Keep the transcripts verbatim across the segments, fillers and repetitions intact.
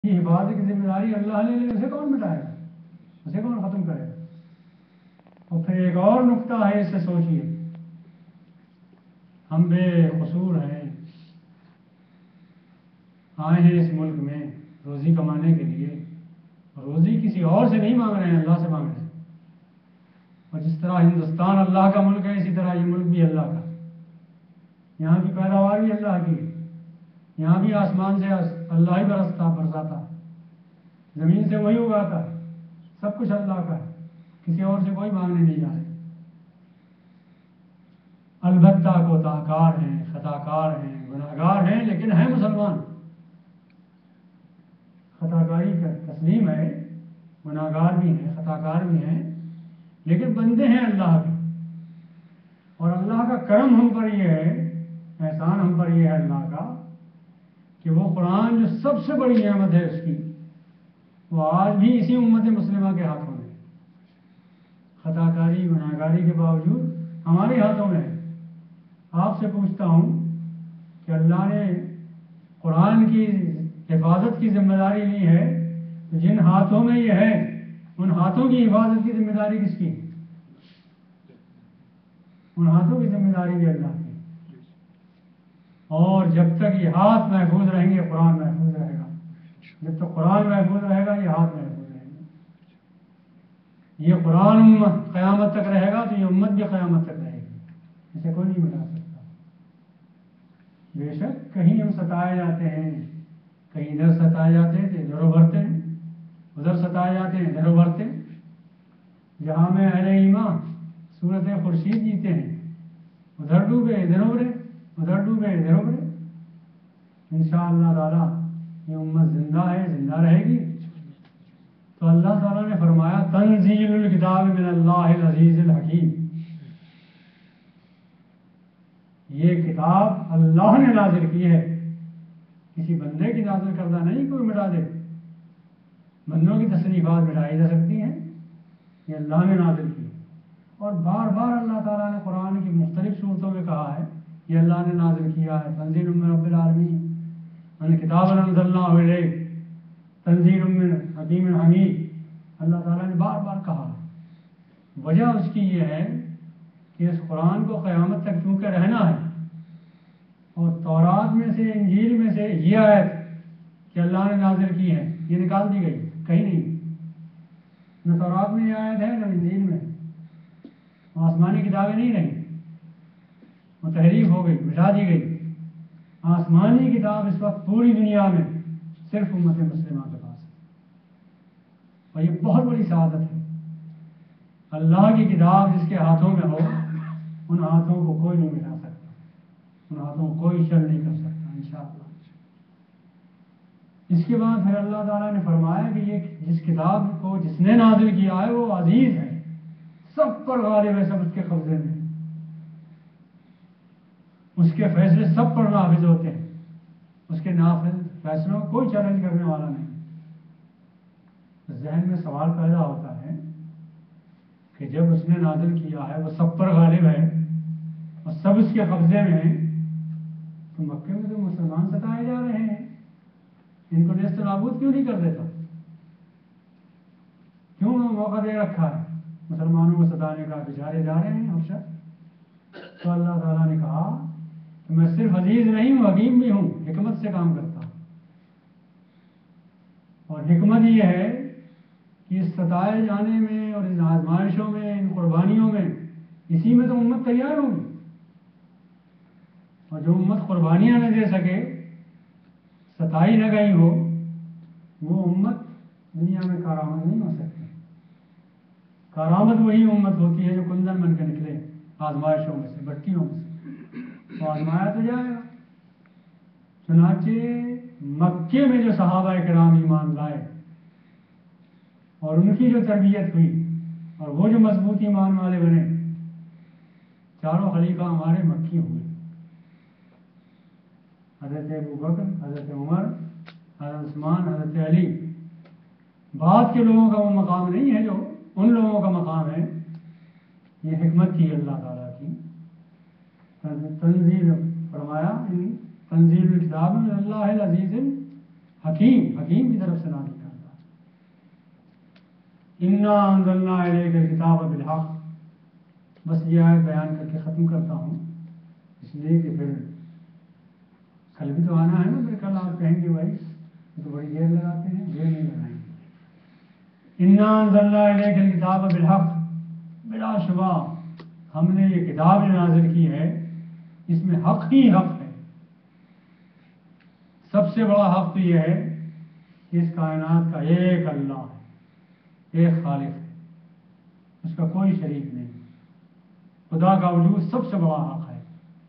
یہ حفاظت کی ذمہ داری اللہ نے لی، اسے کون مٹائے گا، اسے کون ختم کرے گا؟ اور پھر ایک اور نقطہ ہے، اس سے سوچیے، ہم بے قصور ہیں، آئے ہیں اس ملک میں روزی کمانے کے لیے، روزی کسی اور سے نہیں مانگ رہے ہیں، اللہ سے مانگ رہے ہیں۔ اور جس طرح ہندوستان اللہ کا ملک ہے، اسی طرح یہ ملک بھی اللہ کا، یہاں کی پیداوار بھی اللہ کی ہے، یہاں بھی آسمان سے اللہ ہی برستا برساتا، زمین سے وہی اگاتا، سب کچھ اللہ کا ہے، کسی اور سے کوئی مانگنے نہیں جا رہے۔ البتہ کوتاہکار ہیں، خطاکار ہیں، گناہگار ہیں، لیکن ہیں مسلمان۔ خطاکاری کا تسلیم ہے، گناہگار بھی ہیں، خطاکار بھی ہیں، لیکن بندے ہیں اللہ کے۔ اور اللہ کا کرم ہم پر یہ ہے، احسان ہم پر یہ ہے اللہ کا، کہ وہ قرآن جو سب سے بڑی نعمت ہے اس کی، وہ آج بھی اسی امت مسلمہ کے ہاتھوں میں، خطاکاری گناہگاری کے باوجود ہمارے ہاتھوں میں ہے۔ آپ سے پوچھتا ہوں کہ اللہ نے قرآن کی حفاظت کی ذمہ داری لی ہے، تو جن ہاتھوں میں یہ ہے، ان ہاتھوں کی حفاظت کی ذمہ داری کس کی؟ ان ہاتھوں کی ذمہ داری بھی اللہ کی۔ اور جب تک یہ ہاتھ محفوظ رہیں گے، قرآن محفوظ رہے گا۔ جب تک قرآن محفوظ رہے گا، یہ ہاتھ محفوظ رہیں گے۔ یہ قرآن امت قیامت تک رہے گا، تو یہ امت بھی قیامت تک رہے گی، اسے کوئی نہیں مٹا سکتا۔ بے شک کہیں ہم ستائے جاتے ہیں، کہیں ادھر ستائے جاتے ہیں تو ادھر ابھرتے ہیں، ادھر ستائے جاتے ہیں ادھر ابھرتے ہیں۔ جہاں میں اہل ایمان صورت خورشید جیتے ہیں، ادھر ڈوبے ادھر ابھرے، ادھر ڈوبے ادھر ابھرے۔ انشاءاللہ تعالیٰ یہ امت زندہ ہے، زندہ رہے گی۔ تو اللہ تعالیٰ نے فرمایا تنزیل الکتاب من اللہ العزیز الحکیم، یہ کتاب اللہ نے نازل کی ہے، کسی بندے کی نازل کردہ نہیں، کوئی مٹا دے۔ بندوں کی تصنیفات مٹائی جا سکتی ہیں، یہ اللہ نے نازل کی ہے۔ اور بار بار اللہ تعالیٰ نے قرآن کی مختلف صورتوں میں کہا ہے یہ اللہ نے نازل کیا ہے، تنزیل من رب العالمین، ان کتاب انزلناہ الیک تنزیل من حکیم حمید۔ اللہ تعالیٰ نے بار بار کہا ہے۔ وجہ اس کی یہ ہے کہ اس قرآن کو قیامت تک چونکہ رہنا ہے، اور تورات میں سے انجیل میں سے یہ آیت کہ اللہ نے نازل کی ہے یہ نکال دی گئی، کہیں نہیں، نہ تورات میں یہ آیت ہے نہ انجیل میں۔ آسمانی کتابیں نہیں رہیں، وہ تحریف ہو گئی، مٹا دی گئی۔ آسمانی کتاب اس وقت پوری دنیا میں صرف امت مسلمہ کے پاس ہے، اور یہ بہت بڑی سعادت ہے۔ اللہ کی کتاب جس کے ہاتھوں میں ہو، ان ہاتھوں کو کوئی نہیں مٹا سکتا، ان ہاتھوں کو کوئی شر نہیں کر سکتا انشاءاللہ۔ اس کے بعد پھر اللہ تعالیٰ نے فرمایا کہ یہ جس کتاب کو جس نے نازل کیا ہے وہ عزیز ہے، سب پر غالب ہے، سب اس کے قبضے میں، اس کے فیصلے سب پر نافذ ہوتے ہیں، اس کے نافذ فیصلوں کو کوئی چیلنج کرنے والا نہیں۔ ذہن میں سوال پیدا ہوتا ہے کہ جب اس نے نازل کیا ہے وہ سب پر غالب ہے اور سب اس کے قبضے میں ہیں، تو مکے میں تو مسلمان ستائے جا رہے ہیں، ان کو نیست و نابود کیوں نہیں کر دیتا؟ کیوں موقع دے رکھا ہے مسلمانوں کو ستانے کا؟ بیچارے جا رہے ہیں ہمیشہ۔ تو اللہ تعالیٰ نے کہا کہ میں صرف عزیز نہیں ہوں، حکیم بھی ہوں، حکمت سے کام کرتا ہوں۔ اور حکمت یہ ہے کہ اس ستائے جانے میں اور ان آزمائشوں میں، ان قربانیوں میں، اسی میں تو امت تیار ہوگی۔ اور جو امت قربانیاں نہ دے سکے، ستائی نہ گئی ہو، وہ امت دنیا میں کارآمد نہیں ہو سکتی۔ کارآمد وہی امت ہوتی ہے جو کندن بن کے نکلے آزمائشوں میں سے، بٹیوں میں سے، تو آزمایا تو جائے گا۔ چنانچہ مکے میں جو صحابہ کرام ایمان لائے اور ان کی جو تربیت ہوئی اور وہ جو مضبوط ایمان والے بنے، چاروں خلیفہ ہمارے مکی ہوئے، حضرت ابوبکر، حضرت عمر، حضرت عثمان، حضرت علی۔ بعد کے لوگوں کا وہ مقام نہیں ہے جو ان لوگوں کا مقام ہے، یہ حکمت تھی اللہ تعالیٰ کی۔ تنزیل فرمایا تنزیل الکتاب من اللہ العزیز حکیم حکیم کی طرف سے نازل کرتا ہے۔ انا انزلنا الیک الکتاب بالحق، بس یہ آیت بیان کر کے ختم کرتا ہوں، اس لیے کہ پھر کل بھی تو آنا ہے نا، پھر کل آپ کہیں گے بھائی یہ تو بڑی دیر لگاتے ہیں، دیر نہیں لگائیں گے۔ انا انزلنا الیک الکتاب بالحق، بلا شبہ ہم نے یہ کتاب جو نازل کی ہے اس میں حق ہی حق ہے۔ سب سے بڑا حق تو یہ ہے کہ اس کائنات کا ایک اللہ ہے، ایک خالق ہے، اس کا کوئی شریک نہیں، خدا کا وجود سب سے بڑا حق ہے،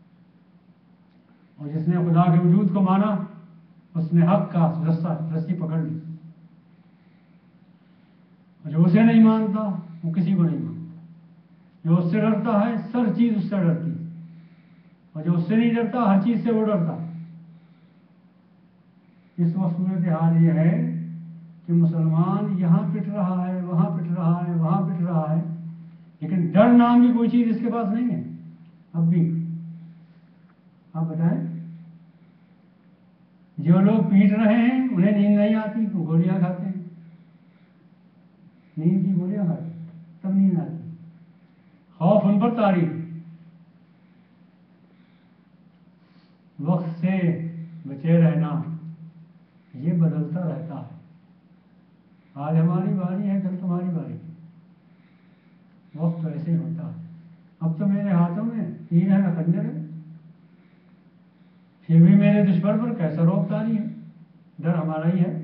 اور جس نے خدا کے وجود کو مانا اس نے حق کا رسہ رسی پکڑ لی، اور جو اسے نہیں مانتا وہ کسی کو نہیں مانتا، جو اس سے ڈرتا ہے سر چیز اس سے ڈرتی ہے، اور جو اس سے نہیں ڈرتا ہر چیز سے وہ ڈرتا ہے۔ اس وقت صورت حال یہ ہے کہ مسلمان یہاں پٹ رہا ہے، وہاں پٹ رہا ہے، وہاں پٹ رہا ہے، لیکن ڈر نام کی کوئی چیز اس کے پاس نہیں ہے اب بھی۔ آپ بتائیں، جو لوگ پیٹ رہے ہیں انہیں نیند نہیں آتی تو گولیاں کھاتے ہیں، نیند کی گولیاں کھاتے ہیں تب نیند آتی، خوف ان پر طاری۔ وقت سے بچے رہنا یہ بدلتا رہتا ہے، آج ہماری باری ہے کل تمہاری باری، وقت تو ایسے ہی ہوتا ہے۔ اب تو میرے ہاتھوں میں تیر ہے نہ خنجر ہے، پھر بھی میرے دشمن پر کیسا روک تاری ہے، ڈر ہمارا ہی ہے۔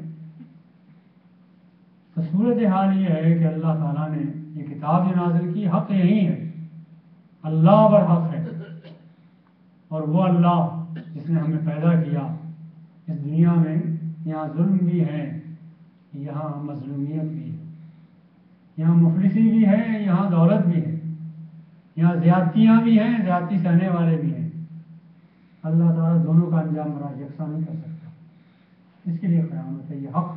تو صورت حال یہ ہے کہ اللہ تعالیٰ نے یہ کتاب جو نازل کی حق یہی ہے، اللہ پر حق ہے، اور وہ اللہ جس نے ہمیں پیدا کیا اس دنیا میں، یہاں ظلم بھی ہے یہاں مظلومیت بھی ہے، یہاں مفلسی بھی ہے یہاں دولت بھی ہے، یہاں زیادتیاں بھی ہیں زیادتی سہنے والے بھی ہیں۔ اللہ تعالیٰ دونوں کا انجام بڑا یکساں نہیں کر سکتا، اس کے لیے قیامت ہے، یہ حق۔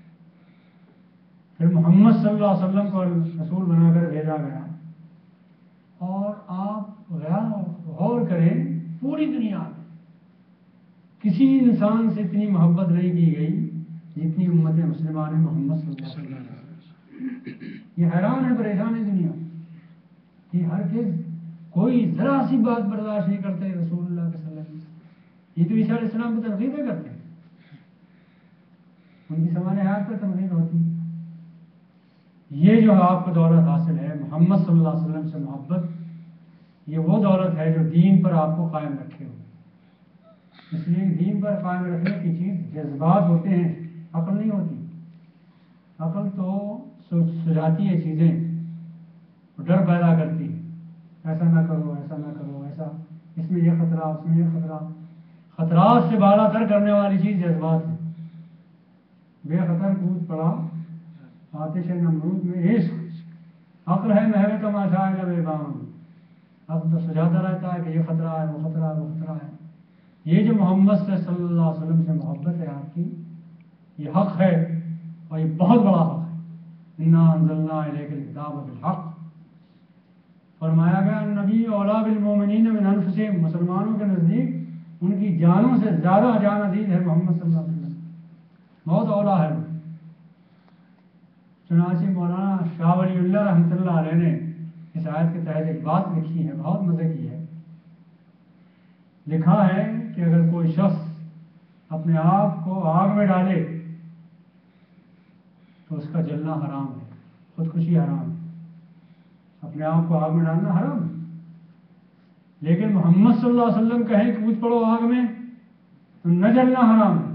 پھر محمد صلی اللہ علیہ وسلم کو رسول بنا کر بھیجا گیا، اور آپ غور کریں پوری دنیا میں کسی انسان سے اتنی محبت نہیں کی گئی جتنی امت مسلمہ نے محمد صلی اللہ علیہ وسلم۔ یہ حیران ہے، پریشان ہے دنیا کہ ہر کس کوئی ذرا سی بات برداشت نہیں کرتے رسول اللہ کے صلی اللہ علیہ وسلم۔ یہ تو عیسیٰ علیہ السلام پر تنقیدیں کرتے ہیں، ان کی سوال حیات پر تنقید ہوتی ہے۔ یہ جو آپ کو دولت حاصل ہے محمد صلی اللہ علیہ وسلم سے محبت، یہ وہ دولت ہے جو دین پر آپ کو قائم رکھے ہو۔ اس لیے دین پر قائم رکھنے کی چیز جذبات ہوتے ہیں، عقل نہیں ہوتی۔ عقل تو سجاتی ہے چیزیں، ڈر پیدا کرتی ہے، ایسا نہ کرو ایسا نہ کرو ایسا، اس میں یہ خطرہ اس میں یہ خطرہ۔ خطرات سے بالا تر کرنے والی چیز جذبات ہے۔ بے خطر کود پڑا آتش نمرود میں عشق، عقل ہے محو تماشا ہے بے بام، اب تو سجاتا رہتا ہے کہ یہ خطرہ ہے وہ خطرہ ہے وہ خطرہ ہے۔ یہ جو محمد سے صلی اللہ علیہ وسلم سے محبت ہے آپ کی، یہ حق ہے، اور یہ بہت بڑا حق ہے۔ انا انزلنا الیک الکتاب بالحق، فرمایا گیا نبی اولا بالمؤمنین من انفسہم، مسلمانوں کے نزدیک ان کی جانوں سے زیادہ جان عزیز ہے محمد صلی اللہ علیہ وسلم، بہت اولا ہے۔ چنانچہ مولانا شاہ ولی اللہ رحمۃ اللہ علیہ نے اس آیت کے تحت ایک بات لکھی ہے، بہت مزے کی ہے۔ لکھا ہے کہ اگر کوئی شخص اپنے آپ کو آگ میں ڈالے تو اس کا جلنا حرام ہے، خودکشی حرام ہے، اپنے آپ کو آگ میں ڈالنا حرام ہے۔ لیکن محمد صلی اللہ علیہ وسلم کہیں کود پڑو آگ میں تو نہ جلنا حرام ہے،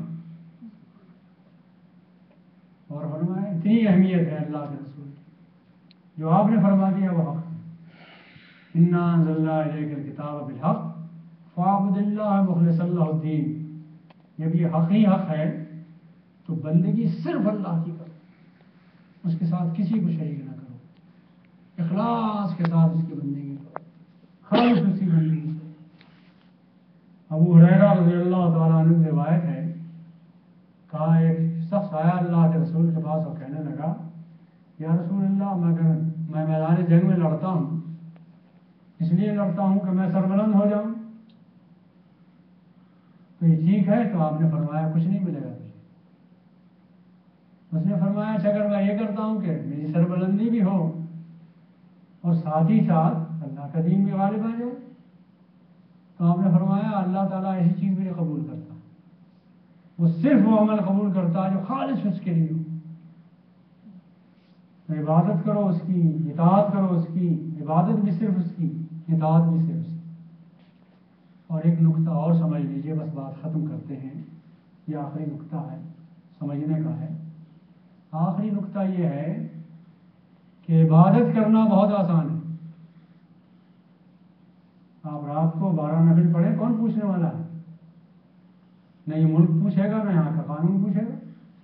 اور فرمایا اتنی اہمیت ہے اللہ کے رسول کی، جو آپ نے فرما دیا وہ حق ہے۔ انا انزلنا الیک الکتاب بالحق فاعبد اللہ مخلصا لہ الدین، جب یہ حق ہی حق ہے تو بندگی صرف اللہ کی کرو، اس کے ساتھ کسی کو شریک نہ کرو، اخلاص کے ساتھ اس کی بندگی کرو، خالص اس کی بندگی کرو۔ ابو ہریرہ رضی اللہ تعالیٰ عنہ کی روایت ہے، کہا ایک شخص آیا اللہ کے رسول کے پاس اور کہنے لگا یا رسول اللہ میں میں میدان جنگ میں لڑتا ہوں، اس لیے لڑتا ہوں کہ میں سربلند ہو جاؤں، تو یہ ٹھیک ہے؟ تو آپ نے فرمایا کچھ نہیں ملے گا تجھے، اس نے فرمایا اچھا اگر میں یہ کرتا ہوں کہ میری سربلندی بھی ہو اور ساتھ ہی ساتھ اللہ کا دین بھی غالب آ جائے، تو آپ نے فرمایا اللہ تعالیٰ ایسی چیز بھی نہیں قبول کرتا، وہ صرف وہ عمل قبول کرتا ہے جو خالص اس کے لیے ہو۔ تو عبادت کرو اس کی، اطاعت کرو اس کی، عبادت بھی صرف اس کی، اطاعت بھی صرف اس کی۔ اور ایک نقطہ اور سمجھ لیجئے، بس بات ختم کرتے ہیں، یہ آخری نقطہ ہے سمجھنے کا ہے۔ آخری نقطہ یہ ہے کہ عبادت کرنا بہت آسان ہے۔ آپ رات کو بارہ نفل پڑھیں، کون پوچھنے والا ہے؟ نہ یہ ملک پوچھے گا، نہ یہاں کا قانون پوچھے گا۔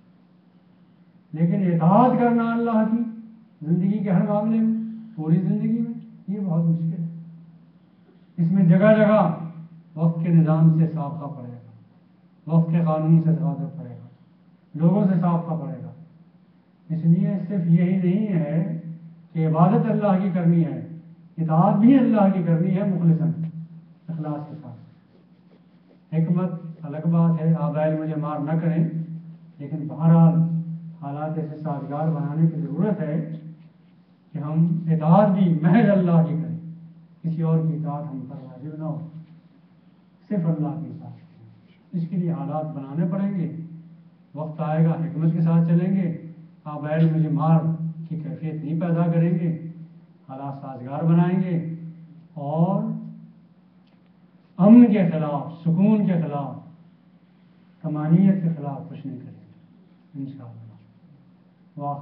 لیکن اطاعت کرنا اللہ کی زندگی کے ہر معاملے میں، پوری زندگی میں، یہ بہت مشکل ہے۔ اس میں جگہ جگہ وقت کے نظام سے سابقہ پڑے گا، وقت کے قانون سے سابقہ پڑے گا، لوگوں سے سابقہ پڑے گا۔ اس لیے صرف یہی نہیں ہے کہ عبادت اللہ کی کرنی ہے، اطاعت بھی اللہ کی کرنی ہے مخلصاً، اخلاص کے ساتھ۔ حکمت الگ بات ہے، آبائل مجھے مار نہ کریں، لیکن بہرحال حالات ایسے سازگار بنانے کی ضرورت ہے کہ ہم اطاعت بھی محض اللہ کی کریں، کسی اور کی اطاعت ہم پر واجب نہ ہو، صرف اللہ کی اطاعت کریں۔ اس کے لیے حالات بنانے پڑیں گے، وقت آئے گا حکمت کے ساتھ چلیں گے، آبائل مجھے مار کی کیفیت نہیں پیدا کریں گے، حالات سازگار بنائیں گے، اور امن کے خلاف، سکون کے خلاف، طمانینت کے خلاف کچھ نہیں کریں گے انشاءاللہ۔